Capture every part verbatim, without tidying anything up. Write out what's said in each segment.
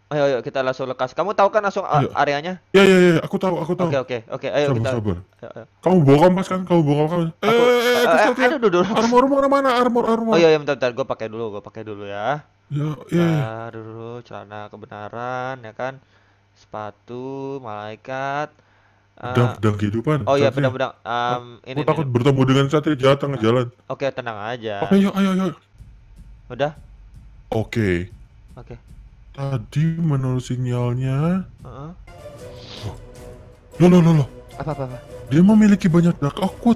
Ayo, ayo kita langsung lekas. Kamu tahu kan langsung a- Ayo. areanya? Ya, ya, ya, aku tahu, aku tahu. Oke, oke, oke. Ayo Sabar, kita. sabar. Ayo, ayo. Kamu bawa kompas kan? Kamu bawa kompas. Eh, Aku, eh, eh, eh, eh, Kesatria. aduh, dulu. Armor mana mana? Armor, Oh armor. iya, iya, bentar, bentar. Gue pakai dulu, gue pakai dulu ya. Ya, ya, ya. Bentar dulu, celana kebenaran, ya kan? Sepatu, malaikat. Pedang, eh pedang kehidupan, oh iya, Kesatria. pedang-pedang. Aku, Um, aku ini, ini, takut ini. bertemu dengan Kesatria jahat tengah Ah, jalan. oke, tenang Oke, aja. yuk, ayo, ayo. Udah? Oke. Oke. Tadi menurut sinyalnya. Heeh. Oh, loh, loh, loh, loh. Apa, apa, apa? Dia memiliki banyak dark occult.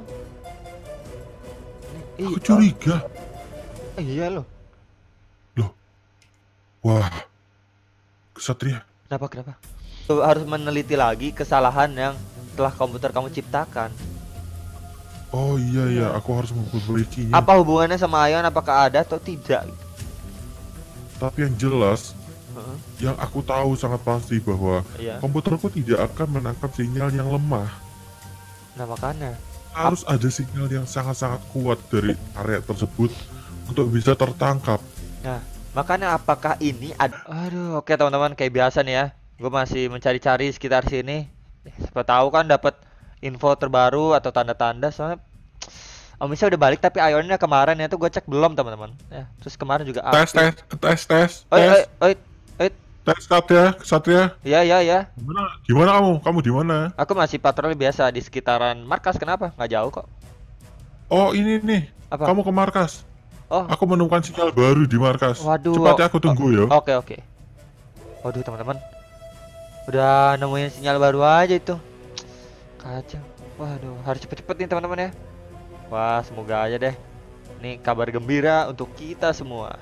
Ih, Aku oh, curiga. iya loh. Loh, wah, Kesatria. Kenapa, kenapa? Tuh, harus meneliti lagi kesalahan yang telah komputer kamu ciptakan. Oh iya, iya, Iya. aku harus memperbaikinya. Apa hubungannya sama Ion? Apakah ada atau tidak? Tapi yang jelas, Heeh. yang aku tahu sangat pasti bahwa Iya. komputerku tidak akan menangkap sinyal yang lemah. Nah, makanya. Ap- Harus ada sinyal yang sangat-sangat kuat dari area tersebut untuk bisa tertangkap. Nah, makanya apakah ini ada? Aduh, oke teman-teman, kayak biasa nih ya. Gue masih mencari-cari sekitar sini. Eh, Siapa tahu kan dapat info terbaru atau tanda-tanda. Soalnya Om Misha udah balik tapi Ionnya kemarin ya tuh gue cek belum teman-teman. Ya, terus kemarin juga Tes, aktif. tes, tes, tes, Oi, tes, oi, oi, oi. tes, Satria, Satria. Ya, ya, ya. Gimana? Gimana kamu? Kamu di mana? Aku masih patroli biasa di sekitaran markas. Kenapa? Nggak jauh kok. Oh ini nih, Apa? kamu ke markas. Oh, Aku menemukan sinyal baru di markas. waduh. Cepat Oh, ya, aku oh, tunggu ya. oke, oke. Waduh teman-teman, udah nemuin sinyal baru aja itu. Kacau. Waduh, harus cepet-cepet nih teman-teman ya. Wah, semoga aja deh. Ini kabar gembira untuk kita semua.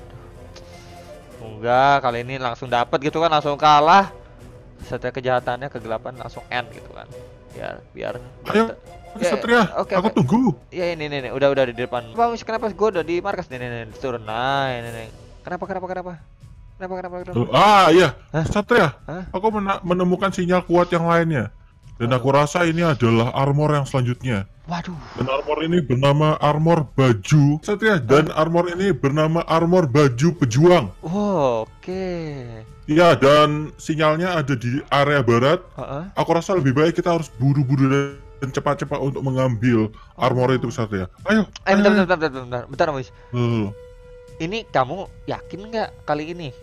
Semoga kali ini langsung dapat gitu kan, langsung kalah. Setiap kejahatannya, kegelapan langsung end gitu kan. Biar biar biar Ayo, te- ya, ya, Satria, oke, aku oke. tunggu. Ya ini nih, nih, udah udah di depan. Bang, kenapa gue udah di markas nih nih, nih. Turun. Nah, ini nih. Kenapa kenapa kenapa? Kenapa kenapa kenapa? Loh, ah iya, Hah? Satria, Hah? aku mena- menemukan sinyal kuat yang lainnya. Dan aku Waduh. rasa ini adalah armor yang selanjutnya. Waduh. Dan armor ini bernama armor baju. Satria, Hah? dan armor ini bernama armor baju pejuang. Oh, oke. Iya, dan sinyalnya ada di area barat. Heeh. Aku rasa lebih baik kita harus buru-buru dan cepat-cepat untuk mengambil armor itu, Oh. Satria. Ayo, Eh, ayo, bentar, ayo. bentar, bentar, bentar, bentar, bentar, Mois. Loh, Ini kamu yakin nggak kali ini?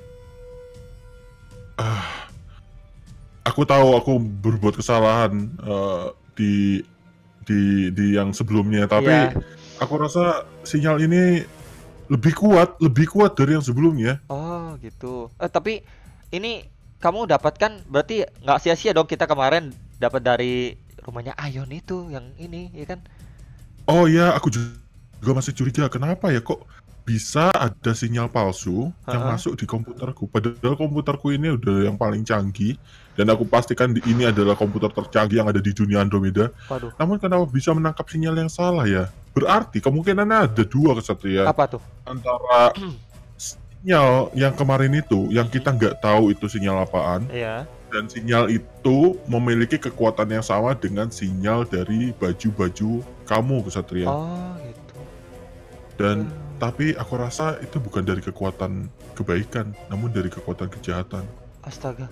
ah, aku tahu aku berbuat kesalahan eh, di di di yang sebelumnya, tapi Iya. aku rasa sinyal ini lebih kuat, lebih kuat dari yang sebelumnya. Oh, gitu. Eh, tapi ini kamu dapatkan berarti nggak sia-sia dong kita kemarin dapat dari rumahnya Ayon itu yang ini, ya kan? Oh ya, aku juga masih curiga kenapa ya kok bisa ada sinyal palsu yang Heeh. masuk di komputerku. Padahal komputerku ini udah yang paling canggih dan aku pastikan di- ini adalah komputer tercanggih yang ada di dunia Andromeda. Waduh, Namun kenapa bisa menangkap sinyal yang salah ya? Berarti kemungkinannya ada dua, Kesatria. apa tuh? Antara sinyal yang kemarin itu, yang kita nggak tahu itu sinyal apaan, Iya. dan sinyal itu memiliki kekuatan yang sama dengan sinyal dari baju-baju kamu, Kesatria. Oh, gitu. Dan Hmm. tapi aku rasa itu bukan dari kekuatan kebaikan, namun dari kekuatan kejahatan. Astaga.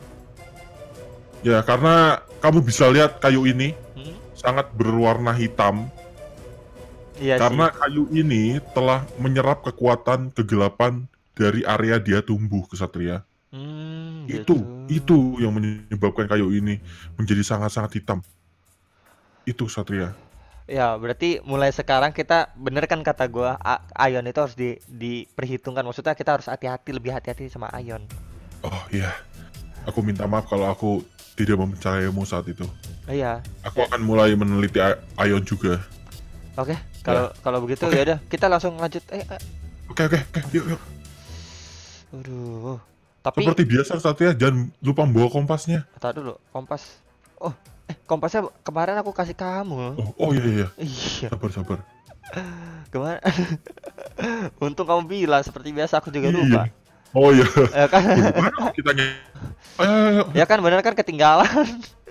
Ya, karena kamu bisa lihat kayu ini Hmm? sangat berwarna hitam. Iya Karena sih. kayu ini telah menyerap kekuatan kegelapan dari area dia tumbuh, Kesatria. Hmm, Itu, gitu. itu yang menyebabkan kayu ini menjadi sangat-sangat hitam. Itu, Kesatria. Ya, berarti mulai sekarang kita bener kan kata gua, A- Ayon itu harus di diperhitungkan. Maksudnya kita harus hati-hati, lebih hati-hati sama Ayon. Oh iya, aku minta maaf kalau aku tidak mempercayaimu saat itu. Iya. Aku Ya, akan mulai meneliti A- Ion juga. oke. Kalau kalau begitu Oke. ya udah, kita langsung lanjut. Eh, eh. Oke, oke, oke, yuk, yuk. Aduh. Tapi Seperti biasa, Satria, jangan lupa bawa kompasnya. tar dulu, kompas. Oh, eh kompasnya kemarin aku kasih kamu. Oh, oh iya, iya. Iya, Sabar, sabar. kemarin. Untung kamu bilang, seperti biasa aku juga Iya. lupa. Oh iya. Ya kan? Waduh, mana kita ny- Ayo, ayo, ayo. Ya kan bener kan ketinggalan.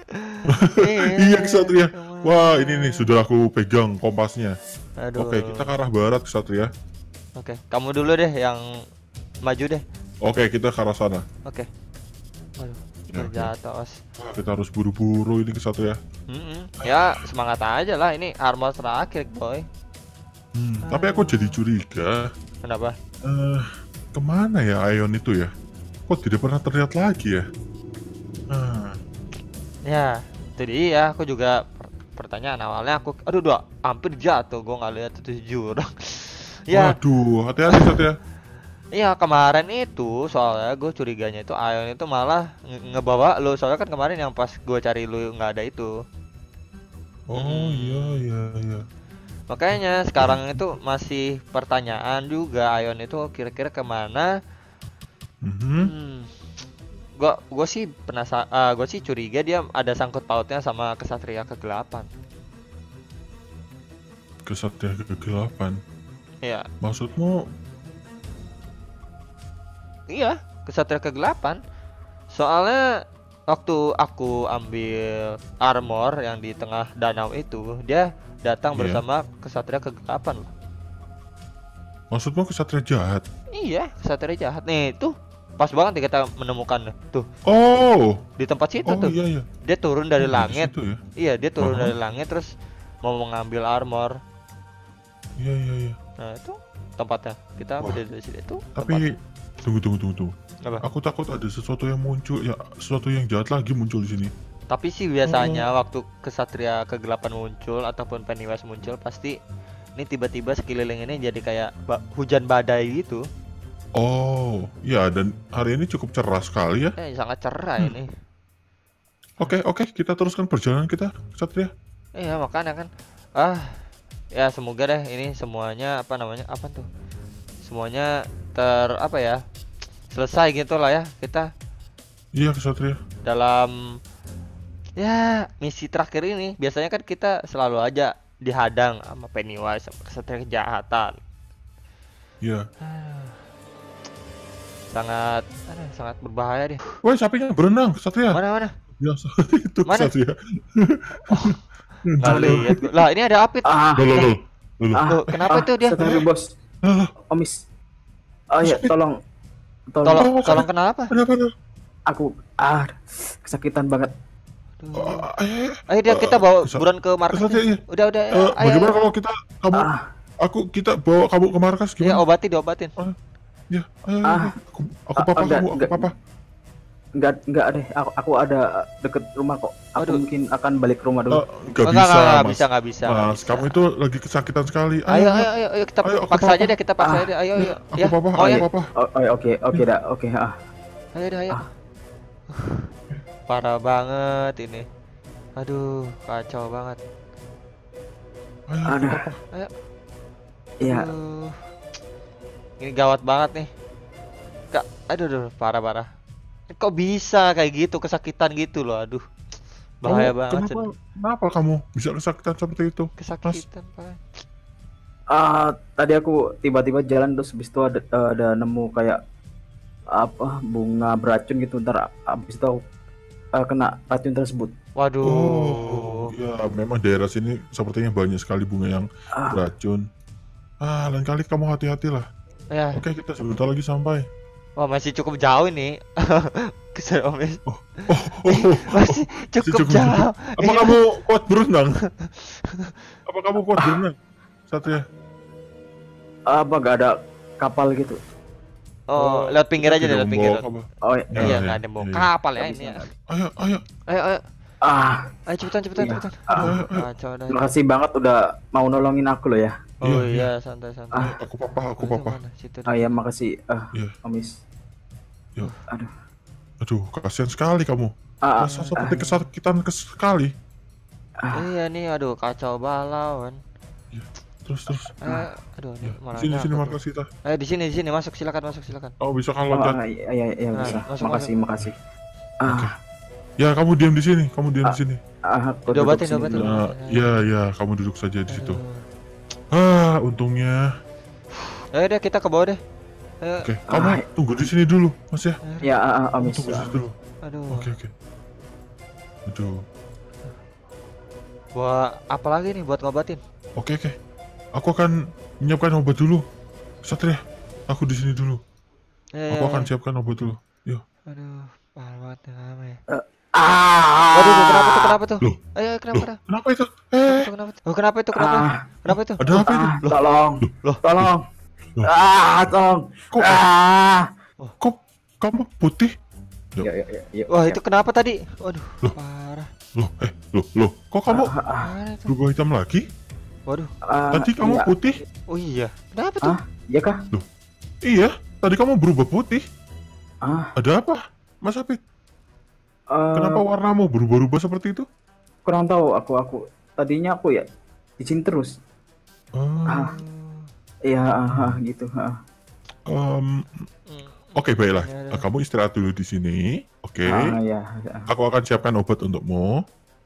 Iya, Kesatria. kemana? Wah, ini nih sudah aku pegang kompasnya. Aduh. Oke, kita ke arah barat, Kesatria. Oke, kamu dulu deh yang maju deh. Oke, kita ke arah sana. Oke. Waduh, Ya, oke. terjatuh os. Wah, kita harus buru-buru ini ke satu ya. Mm-mm. Ya semangat aja lah, ini armor terakhir boy. Hmm, tapi aku jadi curiga. Kenapa? Eh, kemana ya Ion itu ya? Kok tidak pernah terlihat lagi ya? Ah, Ya itu dia, aku juga per- pertanyaan awalnya aku, aduh dua hampir jatuh, gue nggak lihat itu jurang. Ya, waduh, hati-hati Satria. iya kemarin itu soalnya gue curiganya itu Ion itu malah nge- ngebawa lu, soalnya kan kemarin yang pas gue cari lu nggak ada itu. Oh Hmm. iya iya iya. Makanya sekarang itu masih pertanyaan juga, Ion itu kira-kira kemana? Mhm. Hmm. Gua gua sih penasaran, gue sih curiga dia ada sangkut pautnya sama kesatria kegelapan. Kesatria kegelapan. Iya, Maksudmu? iya, kesatria kegelapan. Soalnya waktu aku ambil armor yang di tengah danau itu, dia datang Iya. bersama kesatria kegelapan loh. Maksudmu kesatria jahat? Iya, kesatria jahat. Nih, tuh pas banget nih kita menemukan tuh Oh, di tempat situ oh tuh. iya iya. Dia turun dari Oh, di langit. situ ya? Iya, dia turun Aha. dari langit terus mau mengambil armor. Iya iya iya. Nah, itu tempatnya. Kita Wah. ambil dari situ itu. Tapi tunggu tunggu tunggu tunggu. Apa? Aku takut ada sesuatu yang muncul ya, sesuatu yang jahat lagi muncul di sini. Tapi sih biasanya waktu kesatria kegelapan muncul ataupun Pennywise muncul pasti ini tiba-tiba sekeliling ini jadi kayak ba- hujan badai gitu. Oh, ya dan hari ini cukup cerah sekali ya. Eh sangat cerah Hmm. ini. Oke oke, kita teruskan perjalanan kita, Satria. Iya makanya kan. Ah, ya semoga deh ini semuanya apa namanya apa tuh? Semuanya ter apa ya? Selesai gitu lah ya kita Iya, Satria. dalam ya misi terakhir ini. Biasanya kan kita selalu aja dihadang sama Pennywise sama kesatria kejahatan. Iya. Sangat aduh, sangat berbahaya deh. Woi, sapinya berenang, Satria. Mana mana? Biasa itu Mana? Satria. Nggak lihat gua. Lah ini ada apit. Ah, Loh, loh, loh. Loh, loh. ah, Loh, kenapa ah, itu dia? Satria bos, Lah, Omis. Oh ya, tolong, tolong, Tolong Oh, tolong sakit. kenapa? Kenapa? Kenapa? aku ah kesakitan banget. Aduh. Oh, ayo, ayo. Ayo dia kita bawa Kesat- buruan ke markas. Kesatria, iya. Udah udah. Eh, ayo, bagaimana ayo. kalau kita kamu Ah, aku kita bawa kamu ke markas Ya gimana? obati diobatin. Ya, ayo, ayo, Ah. ayo. Aku, aku Ah, papa enggak, kamu, aku enggak. papa. nggak nggak deh. Aku aku ada deket rumah kok. Aku Aduh. mungkin akan balik ke rumah Eh, dulu. nggak Enggak, bisa, enggak, enggak mas. bisa, enggak bisa. enggak Mas, bisa. kamu itu lagi kesakitan sekali. Ayo ayo ayo, ayo kita Ayo, aku paksa papa. aja deh, kita paksa Ah. aja deh. Ayo ayo. Aku Ya. papa, Oh aku ya. papa. Oh, oh, oke oke dah oke ah. Ayo dah ayo. Ah. Parah banget ini. Aduh, kacau banget. Ayo, aku Aduh. papa. Iya. Aduh. Ini gawat banget nih. Kak, aduh, aduh, parah-parah. Kok bisa kayak gitu, kesakitan gitu loh, aduh. Bahaya Kamu- banget. Kenapa, Sen. kenapa kamu bisa kesakitan seperti itu? Kesakitan, Pak. Ah, tadi aku tiba-tiba jalan terus habis itu ada eh, ada nemu kayak apa bunga beracun gitu, ntar habis itu aku, eh, kena racun tersebut. Waduh. Oh, ya memang daerah sini sepertinya banyak sekali bunga yang Ah, beracun. Ah, lain kali kamu hati-hatilah. Ya, Oke, kita sebentar lagi sampai. wah masih cukup jauh ini. Kesel Omis. Oh, oh, oh. Masih cukup cukup jauh. Apa Ini kamu kuat berenang? Apa kamu kuat berenang? Satria. apa gak ada kapal gitu? Oh, lewat pinggir aja deh, lewat pinggir. Kamu. Oh ya. Ya, Iya, ya, nggak ada mau iya. kapal ya Nggak ini. bisa, Ya. nggak Ayo, ayo. Ayo, ayo, Ah, ayo cepetan, cepetan, Iya. cepetan. Ah. Aduh, Ayo, ayo. kacau dah. terima kasih banget udah mau nolongin aku loh ya. Oh Iya, iya, santai, santai. Ah. Aku papa, aku Itu papa. mana? Situ Ah deh. ya makasih ah Iya. Omis. Ya. Aduh. Aduh, kasihan sekali kamu. Ah, Masa seperti kesakitan kes- sekali. Iya nih, aduh kacau balau kan. Terus, terus. Eh, aduh, ini Ya, malah di sini, nyangkut sini tuh. markas kita. Eh, di sini, di sini masuk, silakan, masuk, silakan. Oh, bisa kan oh, loncat. ah, iya iya iya Nah, bisa. masuk, Makasih makasih. Ah, Ya, kamu diam di sini. Kamu diam di sini. ah aku Diobatin, duduk sini diobatin. dulu. Nah, ya, ya, kamu duduk saja di situ. Aduh. Ah, untungnya. Ayo deh, kita ke bawah deh. Ayo, Oke, kamu Ah. tunggu di sini dulu, Mas ya. Ya ah, ah, Kamu Omis. tunggu di sini dulu. aduh. Oke, oke. Aduh. Buat apa lagi nih buat ngobatin? Oke, oke. Aku akan menyiapkan obat dulu. Satria, aku di sini dulu. Eh, Aku akan siapkan obat dulu. Yuk. aduh, Parah banget nih lama ya. Ah. Waduh, duh, kenapa tuh? Kenapa tuh? Loh, Ayo, kenapa? Loh, Kenapa? kenapa itu? Kenapa Eh, tuh? Kenapa tuh? Oh, kenapa itu? Kenapa? Ah. Kenapa itu? ada apa itu? Ah, tolong. Loh. Tolong. Loh. Ah, tolong. Kok, Ah. kok kamu putih? Yuk, yuk, yuk, yuk. Wah, Siap. itu kenapa tadi? Waduh, Loh. parah. Loh, eh, loh, loh, kok kamu Ah, ah, Parah itu. berubah hitam lagi? Waduh. ah, Tadi kamu iya. putih? Oh iya. Kenapa tuh? Ah, iya kah? Iya, tadi kamu berubah putih. Ah, Ada apa, Mas Apit? eh, Kenapa warnamu berubah-ubah seperti itu? kurang tahu aku aku tadinya aku ya di sini terus. Oh, Ah, iya, ah, ah, gitu. Ah. em, Hmm. Oke, baiklah. Ya, ya. Eh, Kamu istirahat dulu di sini. Oke. Ah, ya. Aku akan siapkan obat untukmu.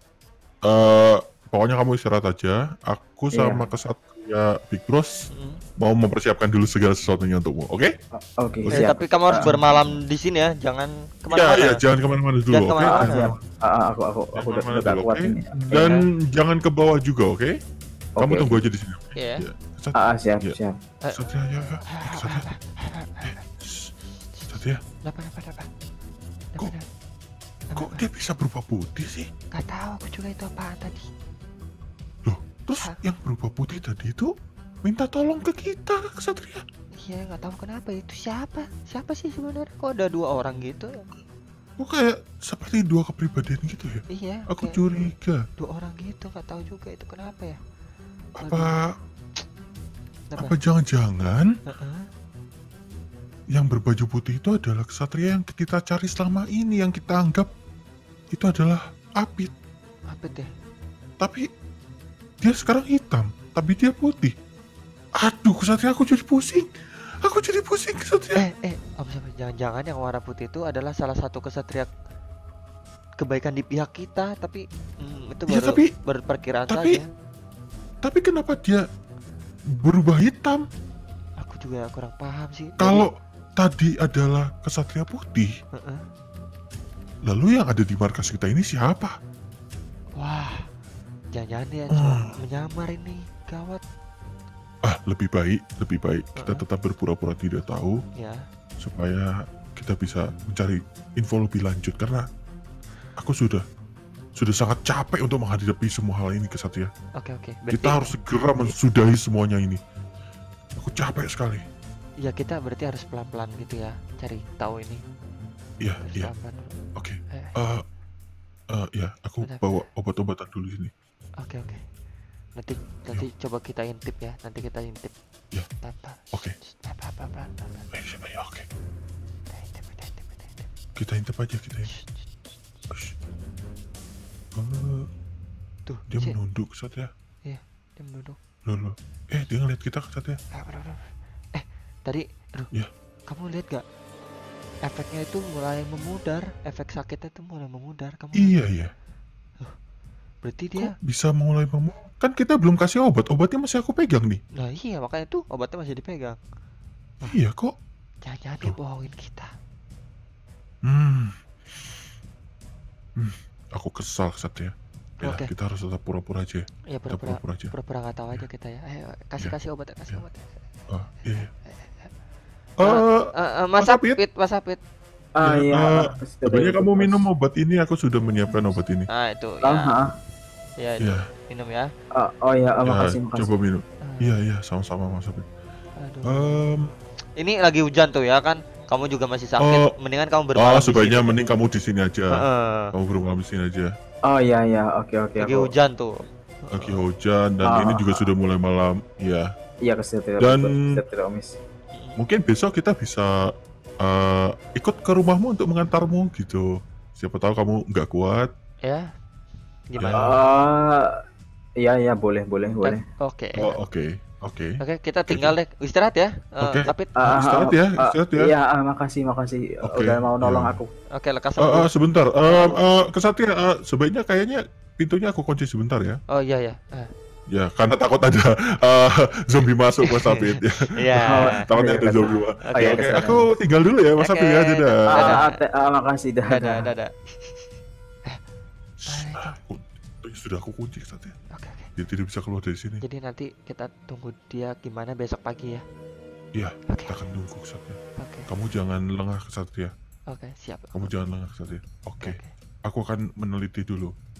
Eh, pokoknya kamu istirahat aja. Aku Iya. sama Kesatria Big Bros Hmm. mau mempersiapkan dulu segala sesuatunya untukmu. Oke? O- Oke, Eh, siap. tapi kamu harus Ah. bermalam di sini ya, jangan Iya, kemana-mana. iya. Jangan kemana-mana dulu. Jangan Oke? kemana-mana. Ah, Jangan siap. Ah, ah, aku aku jangan aku udah kemana-mana udah gak dulu, kuat oke? ini. Dan jangan ke bawah juga, oke? Kamu Oke, tunggu oke. aja di sini. oke? Iya. Iya. Kesat- Ah, ah, siap, Iya. siap. Kesatria, ya, ya. Eh, Kesatria. Eh, shh. Kesatria, Kenapa, kenapa, kenapa? Kok- Kenapa, kok dia bisa berubah putih sih? Gak tahu aku juga itu apaan tadi. Loh, terus Hah? yang berubah putih tadi itu minta tolong ke kita, Kesatria. Iya, nggak tahu kenapa itu siapa? Siapa sih sebenarnya? Kok ada dua orang gitu ya? Kok kayak seperti dua kepribadian gitu ya? Iya, Aku kayak curiga. dua orang gitu, nggak tahu juga itu kenapa ya? Apa Kenapa? apa jangan-jangan Heeh. yang berbaju putih itu adalah kesatria yang kita cari selama ini, yang kita anggap itu adalah Apit. Apa deh? Tapi dia sekarang hitam, tapi dia putih. Aduh, kesatria, aku jadi pusing. Aku jadi pusing, kesatria. Eh, eh, apa siapa? Jangan-jangan yang warna putih itu adalah salah satu kesatria kebaikan di pihak kita, tapi hmm, itu Iya, baru tapi- berperkiraan tapi- saja. Tapi kenapa dia berubah hitam? Aku juga kurang paham sih. Kalau tadi adalah kesatria putih, Jadi- Heeh. lalu yang ada di markas kita ini siapa? Wah, jangan-jangan dia Hmm. cuma menyamar ini, gawat. Ah, lebih baik, lebih baik kita Uh-uh. tetap berpura-pura tidak tahu Ya, supaya kita bisa mencari info lebih lanjut, karena aku sudah sudah sangat capek untuk menghadapi semua hal ini, Kesatria. oke oke. Berarti Kita harus segera mensudahi semuanya ini. Aku capek sekali. ya kita berarti harus pelan-pelan gitu ya, cari tahu ini. Iya, Harus iya. pelan-pelan dulu. Oke. Eh, Eh, eh, ya, aku Bentar, bawa obat-obatan dulu sini. Oke oke. Nanti nanti coba kita intip ya. Nanti kita intip. Ya. Tanpa. Oke. Pelan pelan pelan pelan. Eh, siapa ya? Oke. Kita intip kita intip kita intip. Kita intip aja, kita intip. Shh, shh. Ush. Eh, Tuh, dia Cik. menunduk, Kesatria. Dia menunduk. Loh, loh. Eh, dia ngeliat kita, Kesatria. Ah, aduh, aduh. Eh, tadi aduh. Ya. Kamu lihat gak? Efeknya itu mulai memudar, efek sakitnya itu mulai memudar. Kamu Iya, iya. berarti dia. Kok bisa mulai memu... Kan kita belum kasih obat, obatnya masih aku pegang nih. Nah, iya makanya tuh obatnya masih dipegang. Iya, kok. Jangan-jangan dia bohongin kita. Hmm. Hmm. Aku kesal, Kesatria. Ya, Oke. kita harus tetap pura-pura aja. Ya Kita pura-pura pura-pura aja. pura-pura nggak tahu aja kita ya. Ayo kasih Ya. kasih obatnya kasih Ya. obatnya. Ah, iya, iya. Ah, Eh, Eh, eh, Mas Mas Apit. Apit, Mas Apit. Ah, Ya, iya. eh, Sudah sebenarnya ada kamu tugas. minum obat ini, aku sudah menyiapkan obat ini. Ah, itu Ah, ya. ah, Ya, itu. Iya, Minum ya. ah, oh ya, ah, ya, makasih, makasih. coba minum. Ah, Iya, iya, sama-sama, Mas Apit. aduh. Em, Ini lagi hujan tuh ya kan. Kamu juga masih sakit. Oh. Mendingan kamu bermalam oh, di sebaiknya sini. mending kamu di sini aja. Heeh. Kamu bermalam di sini aja. Oh iya, iya, oke, oke. Lagi aku- hujan tuh. Lagi hujan dan Ah. ini juga sudah mulai malam. Iya. Iya, kesetir. Dan- kesetir, Omis. Mungkin besok kita bisa eh, ikut ke rumahmu untuk mengantarmu gitu. Siapa tahu kamu nggak kuat. Ya. Gimana? Ah, iya, iya, boleh, boleh, boleh. Oke. Oh, oke, oke. Oke, kita tinggal deh. Istirahat ya. Eh, Oke. Apit. Ah, Istirahat ah, ya, ah, istirahat ya. Iya, ah, makasih, makasih. Oke, Udah mau nolong iya. aku. Oke, lekas Eh, eh, sebentar. Eh, eh, Kesatria, eh, sebaiknya kayaknya pintunya aku kunci sebentar ya. Oh iya ya. Ah, Ya, karena takut ada eh, zombie masuk, Mas Apit. Ya. Iya. Takutnya ada Iya, zombie. Mas. Oke, Oh, iya, Oke, kesana. aku tinggal dulu ya, Mas Oke, Apit ya. Dadah. dadah. Ah, ah, te- ah, makasih, dah. Dadah, dah. dadah. Shh, Ah, aku, sudah aku kunci, Kesatria. Oke, oke. Dia tidak bisa keluar dari sini. Jadi nanti kita tunggu dia gimana besok pagi ya. Iya, Oke. kita akan tunggu, Kesatria. Oke. Kamu jangan lengah, Kesatria. Oke, siap. Kamu jangan lengah saja. Oke. Oke. Aku akan meneliti dulu